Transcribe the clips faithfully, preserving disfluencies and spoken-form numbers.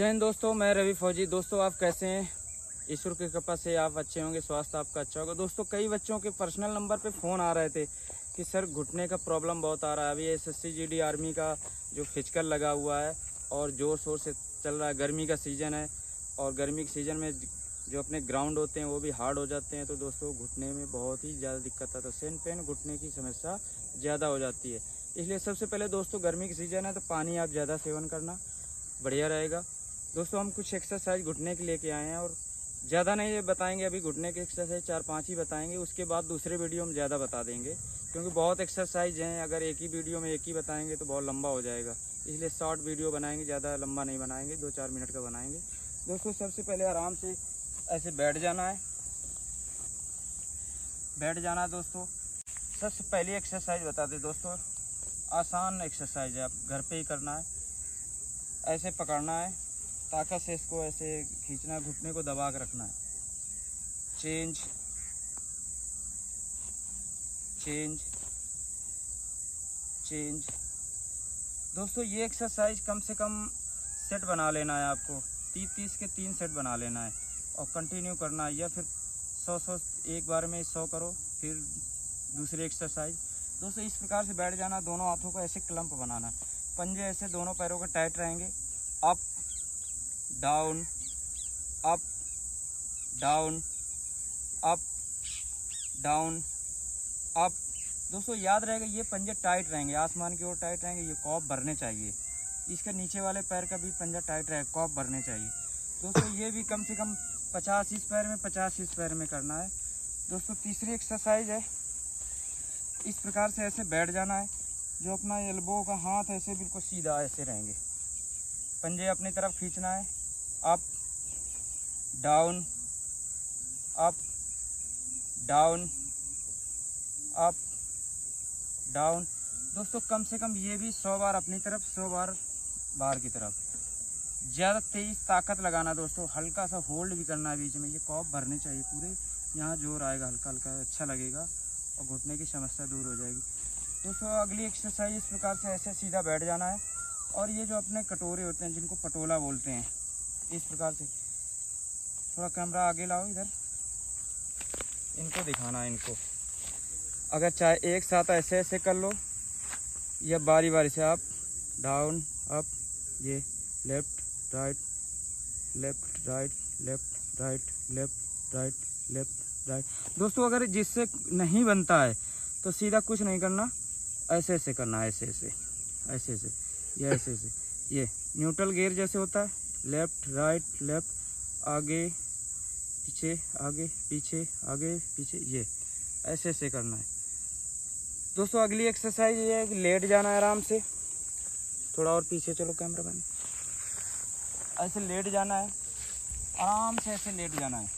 जय हिंद दोस्तों, मैं रवि फौजी। दोस्तों आप कैसे हैं? ईश्वर की कृपा से आप अच्छे होंगे, स्वास्थ्य आपका अच्छा होगा। दोस्तों कई बच्चों के पर्सनल नंबर पे फ़ोन आ रहे थे कि सर घुटने का प्रॉब्लम बहुत आ रहा है। अभी S S C G D army का जो फिजिकल लगा हुआ है और ज़ोर शोर से चल रहा है, गर्मी का सीज़न है और गर्मी के सीज़न में जो अपने ग्राउंड होते हैं वो भी हार्ड हो जाते हैं। तो दोस्तों घुटने में बहुत ही ज़्यादा दिक्कत है, तो सेन पेन घुटने की समस्या ज़्यादा हो जाती है। इसलिए सबसे पहले दोस्तों गर्मी की सीज़न है तो पानी आप ज़्यादा सेवन करना बढ़िया रहेगा। दोस्तों हम कुछ एक्सरसाइज घुटने के लेके आए हैं और ज़्यादा नहीं ये बताएंगे, अभी घुटने के एक्सरसाइज चार पांच ही बताएंगे, उसके बाद दूसरे वीडियो में ज़्यादा बता देंगे क्योंकि बहुत एक्सरसाइज हैं। अगर एक ही वीडियो में एक ही बताएंगे तो बहुत लंबा हो जाएगा, इसलिए शॉर्ट वीडियो बनाएंगे, ज़्यादा लंबा नहीं बनाएंगे, दो चार मिनट का बनाएंगे। दोस्तों सबसे पहले आराम से ऐसे बैठ जाना है, बैठ जाना है। दोस्तों सबसे पहली एक्सरसाइज बता दें दोस्तों, आसान एक्सरसाइज है, आप घर पे ही करना है। ऐसे पकड़ना है, ताकत से इसको ऐसे खींचना है, घुटने को दबा के रखना है। Change change change. दोस्तों ये एक्सरसाइज कम से कम सेट बना लेना है आपको, तीस तीस के तीन सेट बना लेना है और कंटिन्यू करना है, या फिर सौ सौ एक बार में सौ करो, फिर दूसरी एक्सरसाइज। दोस्तों इस प्रकार से बैठ जाना, दोनों हाथों को ऐसे क्लम्प बनाना, पंजे ऐसे दोनों पैरों के टाइट रहेंगे। Up down up down up down up. दोस्तों याद रहेगा ये पंजे टाइट रहेंगे, आसमान की ओर टाइट रहेंगे, ये कॉप भरने चाहिए। इसके नीचे वाले पैर का भी पंजा टाइट रहेगा, कॉप भरने चाहिए। दोस्तों ये भी कम से कम पचास इस पैर में पचास इस पैर में करना है। दोस्तों तीसरी एक्सरसाइज है, इस प्रकार से ऐसे बैठ जाना है, जो अपना एल्बो का हाथ ऐसे बिल्कुल सीधा ऐसे रहेंगे, पंजे अपनी तरफ खींचना है। Up down up down up down. दोस्तों कम से कम ये भी सौ बार अपनी तरफ, सौ बार बाहर की तरफ। ज़्यादा तेज ताकत लगाना दोस्तों, हल्का सा होल्ड भी करना है बीच में, ये कॉप भरने चाहिए पूरे, यहाँ जोर आएगा, हल्का हल्का अच्छा लगेगा और घुटने की समस्या दूर हो जाएगी। दोस्तों अगली एक्सरसाइज इस प्रकार से ऐसे सीधा बैठ जाना है और ये जो अपने कटोरे होते हैं जिनको पटोला बोलते हैं, इस प्रकार से थोड़ा कैमरा आगे लाओ, इधर इनको दिखाना है। इनको अगर चाहे एक साथ ऐसे ऐसे कर लो या बारी बारी से अप डाउन अप, ये left right left right left right left right left right. दोस्तों अगर जिससे नहीं बनता है तो सीधा कुछ नहीं करना, ऐसे ऐसे करना है, ऐसे ऐसे ऐसे ऐसे ये ऐसे ऐसे, ये न्यूट्रल गियर जैसे होता है, लेफ्ट राइट लेफ्ट, आगे पीछे आगे पीछे आगे पीछे, ये ऐसे ऐसे करना है। दोस्तों अगली एक्सरसाइज ये है कि लेट जाना है आराम से, थोड़ा और पीछे चलो कैमरा मैन, ऐसे लेट जाना है, आराम से ऐसे लेट जाना है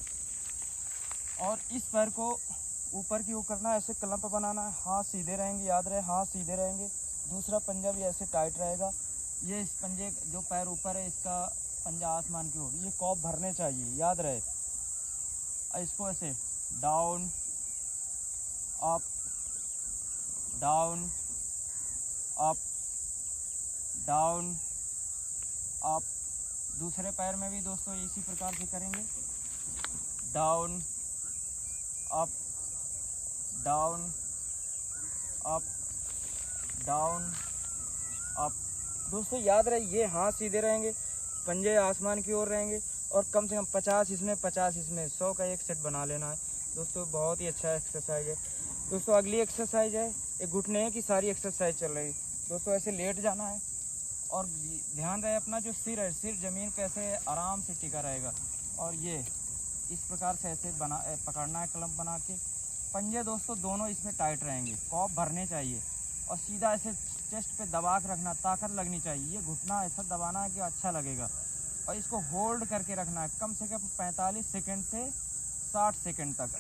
और इस पैर को ऊपर की ओर करना है, ऐसे क्लम्प बनाना है, हाथ सीधे रहेंगे, याद रहे हाथ सीधे रहेंगे, दूसरा पंजा भी ऐसे टाइट रहेगा। ये इस पंजे जो पैर ऊपर है इसका पंजा आसमान की ओर, ये कॉप भरने चाहिए, याद रहे। इसको ऐसे down up down up down up. दूसरे पैर में भी दोस्तों इसी प्रकार से करेंगे, down up down up down up. दोस्तों याद रहे ये हाथ सीधे रहेंगे, पंजे आसमान की ओर रहेंगे और कम से कम पचास इसमें पचास इसमें, सौ का एक सेट बना लेना है। दोस्तों बहुत ही अच्छा एक्सरसाइज है। दोस्तों अगली एक्सरसाइज है, एक घुटने की सारी एक्सरसाइज चल रही है। दोस्तों ऐसे लेट जाना है और ध्यान रहे अपना जो सिर है, सिर जमीन पे ऐसे आराम से टिका रहेगा और ये इस प्रकार से ऐसे बना पकड़ना है, क्लम्प बना के। पंजे दोस्तों दोनों इसमें टाइट रहेंगे, कॉप भरने चाहिए और सीधा ऐसे चेस्ट पे दबा के रखना, ताकत लगनी चाहिए। ये घुटना ऐसा दबाना है कि अच्छा लगेगा और इसको होल्ड करके रखना है कम से कम पैंतालीस सेकंड से साठ सेकंड तक।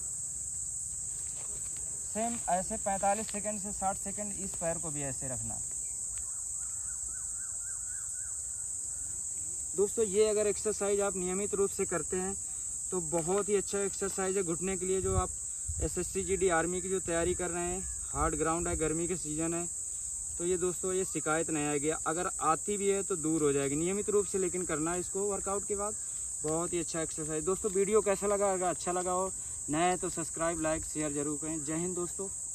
सेम ऐसे पैंतालीस सेकंड से साठ सेकंड इस पैर को भी ऐसे रखना है। दोस्तों ये अगर एक्सरसाइज आप नियमित रूप से करते हैं तो बहुत ही अच्छा एक्सरसाइज है घुटने के लिए। जो आप S S C G D army की जो तैयारी कर रहे हैं, हार्ड ग्राउंड है, गर्मी के सीज़न है, तो ये दोस्तों ये शिकायत नहीं आएगी। अगर आती भी है तो दूर हो जाएगी। नियमित रूप से लेकिन करना है इसको वर्कआउट के बाद। बहुत ही अच्छा एक्सरसाइज। दोस्तों वीडियो कैसा लगा? अगर अच्छा लगा हो, नया है तो सब्सक्राइब, लाइक, शेयर जरूर करें। जय हिंद दोस्तों।